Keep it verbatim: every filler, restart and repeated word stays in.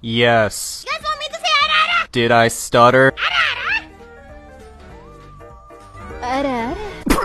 Yes. You guys want me to say ara ara? Did I stutter? Ara ara? Ara ara.